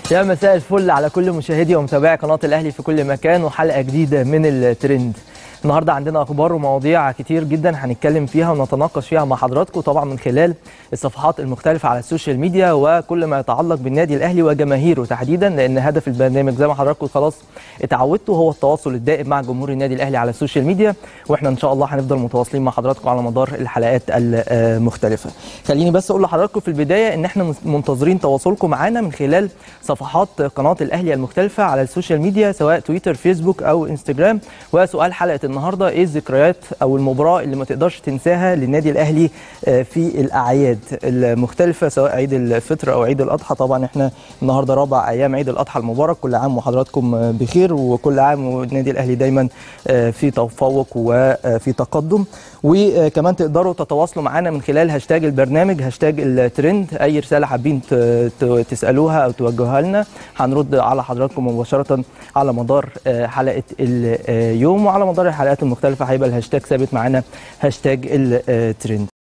يا مساء الفل على كل مشاهدي ومتابعي قناة الأهلي في كل مكان، وحلقة جديدة من الترند. النهارده عندنا اخبار ومواضيع كتير جدا هنتكلم فيها ونتناقش فيها مع حضراتكم، طبعا من خلال الصفحات المختلفه على السوشيال ميديا وكل ما يتعلق بالنادي الاهلي وجماهيره تحديدا، لان هدف البرنامج زي ما حضراتكم خلاص اتعودتوا هو التواصل الدائم مع جمهور النادي الاهلي على السوشيال ميديا، واحنا ان شاء الله هنفضل متواصلين مع حضراتكم على مدار الحلقات المختلفه. خليني بس اقول لحضراتكم في البدايه ان احنا منتظرين تواصلكم معانا من خلال صفحات قناه الاهلي المختلفه على السوشيال ميديا سواء تويتر، فيسبوك او انستجرام. وسؤال حلقه النهارده: ايه الذكريات او المباراه اللي ما تقدرش تنساها للنادي الاهلي في الاعياد المختلفه سواء عيد الفطر او عيد الاضحى؟ طبعا احنا النهارده رابع ايام عيد الاضحى المبارك، كل عام وحضراتكم بخير، وكل عام والنادي الاهلي دايما في تفوق وفي تقدم. وكمان تقدروا تتواصلوا معنا من خلال هاشتاج البرنامج، هاشتاج الترند. اي رساله حابين تسالوها او توجهوها لنا هنرد على حضراتكم مباشره على مدار حلقه اليوم، وعلى مدار الحلقات المختلفه هيبقى الهاشتاج ثابت معانا، هاشتاج الترند.